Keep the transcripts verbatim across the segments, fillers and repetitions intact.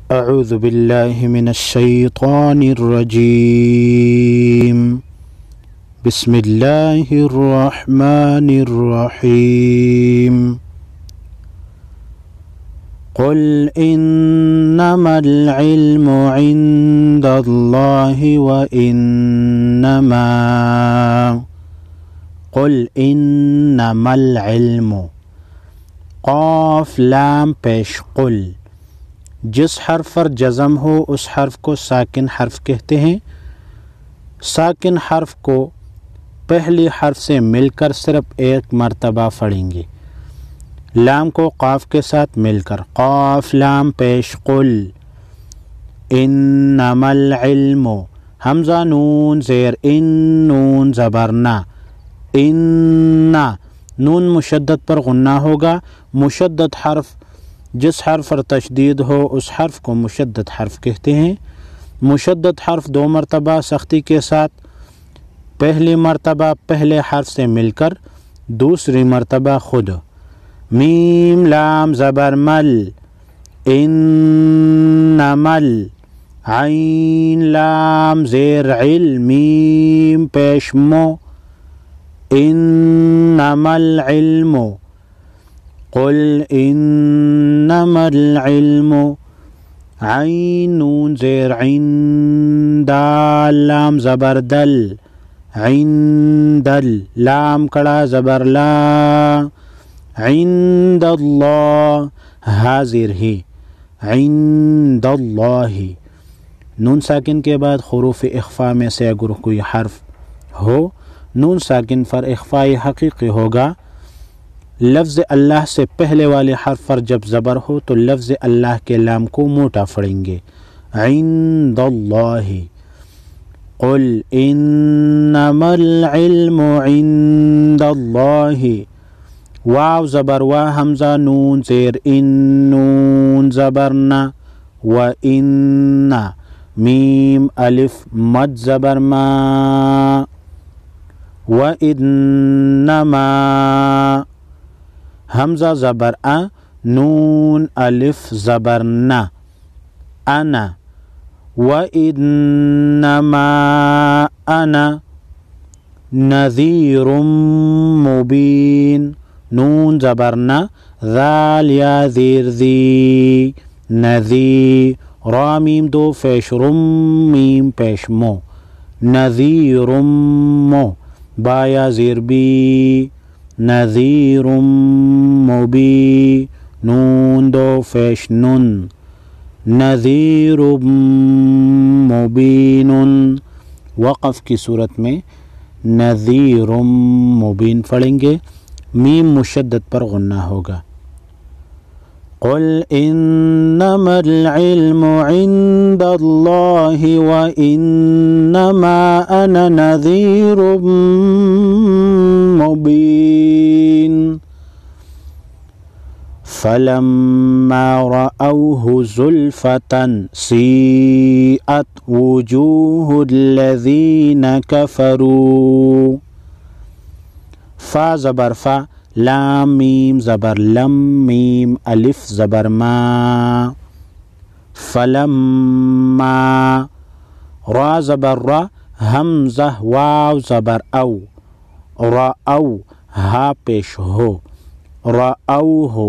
अऊज़ु बिल्लाहि मिनश्शैतानिर्रजीम। बिस्मिल्लाहिर्रहमानिर्रहीम। क़ुल इन्नमल इल्मु इंदल्लाहि व इन्नमा क़ुल इन्नमल इल्मु क़ाफ़ लाम पेश क़ुल। जिस हर्फ पर जज़म हो उस हर्फ को साकिन हर्फ कहते हैं। साकिन हर्फ को पहली हर्फ से मिलकर सिर्फ एक मर्तबा पढ़ेंगे। लाम को क़ाफ के साथ मिलकर क़ाफ लाम पेश क़ुल। इन्नमल इल्मु हमज़ा नून ज़ेर इन नून ज़बरना। इन्ना नून मुशद्दद पर गुन्ना होगा। मुशद्दद हर्फ जिस हर्फ पर तशदीद हो उस हर्फ को मुशद्दद हर्फ कहते हैं। मुशद्दद हर्फ दो मरतबा सख्ती के साथ, पहली मरतबा पहले हर्फ से मिलकर, दूसरी मरतबा खुद। मीम लाम ज़बर मल इन्नमल। आइन लाम ज़ेर इल मीम पेश मो इन्नमल इल्मु। क़ुल इन्नमल इल्मु आइन नून ज़ेर इन दाल लाम ज़बर दल इंदल लाम कड़ा ज़बर ला इंदल्लाह हाजिर ही इंदल्लाही। नून साकिन के बाद हुरूफ इख्फा में से अगर कोई हर्फ हो नून साकिन पर इख्फाई हकीकी होगा। लफ्ज़ अल्लाह से पहले वाले हर्फ पर जब ज़बर हो तो लफ्ज़ अल्लाह के लाम को मोटा पढ़ेंगे इंदल्लाही। क़ुल इन्नमल इल्मु इंदल्लाही। वाव ज़बर वा हमज़ा नून ज़ेर इन नून ज़बरना व इन्ना मीम अलिफ मद ज़बर मा व इन्नमा हमज़ा ज़बर आ नून अलिफ ज़बर ना अना व इन्नमा अना नज़ीरुम मुबीन। नून ज़बर ना ज़ाल या ज़ीर ज़ी नज़ी रा मीम दो पेश रुम मीम पेश मो नज़ीरुम मो बाया ज़ीर बी नज़ीरुम मुबी नून दो पेश नुन नज़ीरुम मुबीनुन। वक़फ़ की सूरत में नज़ीरुम मुबीन पढ़ेंगे। मीम मुशद्दद पर गुन्ना होगा। क़ुल इन्नमल इल्मु इंदल्लाहि व इन्नमा अना नज़ीरुम मुबीन। फलम्मा रअऊहु ज़ुल्फ़तन सीअत वुजूहुल्लज़ीना कफ़रू। फ़ा ज़बर फ़ा लाम मीम ज़बर लम मीम अलिफ ज़बर मा फलम्मा रा ज़बर रा हमज़ा वाव ज़बर औ रअऊ हा पेश हो रअऊहु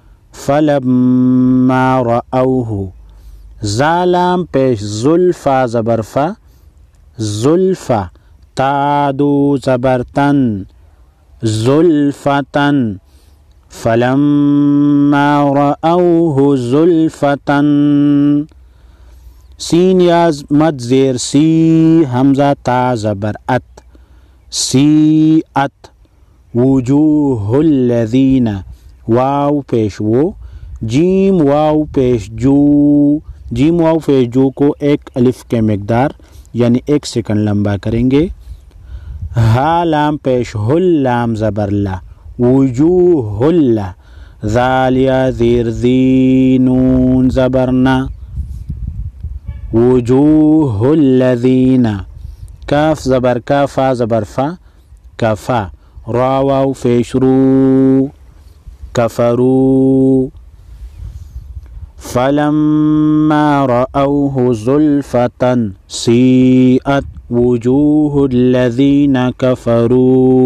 फलम्मा रअऊहु ज़ालाम पेश ज़ुल्फ़ा ज़बर फ़ा ज़ुल्फ़ा तादू ज़बर तन ज़ुल्फ़तन फलम्मा रअऊहु ज़ुल्फ़तन। सीन या मद ज़ेर सी हमज़ा ता ज़बर अत सी अत वुजूहुल्लज़ीना वाव पेश वो जीम वाव पेश जू जीम वाव पेश जू को एक अलिफ के मिकदार यानी एक सेकंड लंबा करेंगे। हा लाम पेश हुल लाम ज़बर ला वुजूहुल्ला ज़ाल या ज़ीर ज़ी नून ज़बरना वुजूहुल्लज़ीना काफ ज़बर का फ़ा ज़बर फ़ा कफ़ा रा वाव पेश रू कफ़रू। फलम्मा रअौहु ज़ुल्फ़तन सीअत वुजूहुल्लज़ीना कफ़रू।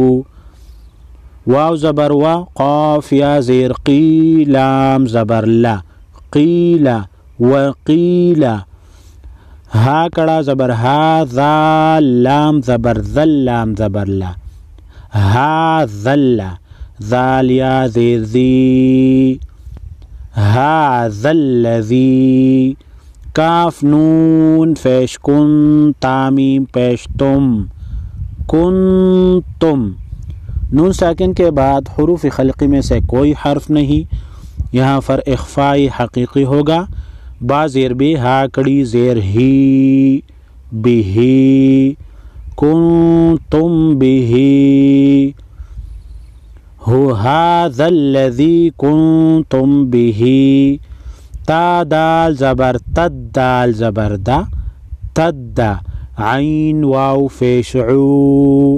वाव ज़बर वा, क़ाफ़ या ज़ेर क़ी, लाम ज़बर ला, क़ीला वक़ीला। हा कड़ा ज़बर हा, ज़ाल लाम ज़बर ज़ल, लाम ज़बर ला, हा ज़ल्ला, ज़ाल या ज़ेर ज़ी, हा ज़ल्लज़ी। काफ नून पेश कुन, तामीम पेश तुम, कुन तुम। नून साकिन के बाद हुरूफ खल्क़ी में से कोई हर्फ नहीं, यहाँ पर इख्फ़ाई हकीकी होगा। बा ज़ेर बे, हा कड़ी ज़ेर ही, बिही, कुंतुम बिही, हु हाज़ल्लज़ी कुंतुम बिही। ता दाल ज़बर तद, दाल ज़बर दा, तद्दा। आइन वाव पेश ऊ,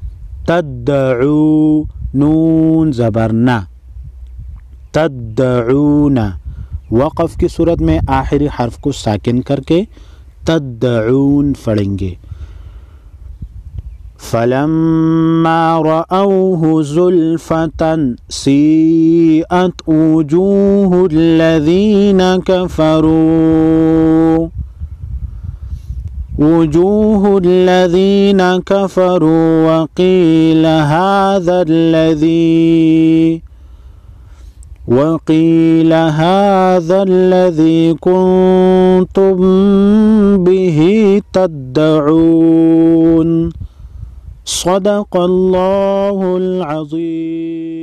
तद्दऊ, नून ज़बर ना, तद्दऊना। वक़फ़ की सूरत में आखिरी हर्फ को साकिन करके तद्दऊन पढ़ेंगे। फलम्मा रअौहु ज़ुल्फ़तन सीअत वुजूहुल्लज़ीना कफ़रू, वुजूहुल्लज़ीना कफ़रू वक़ील हाज़ल्लज़ी, वक़ील हाज़ल्लज़ी कुंतुम बिही तद्दऊन। सदक़ल्लाहुल अज़ीम।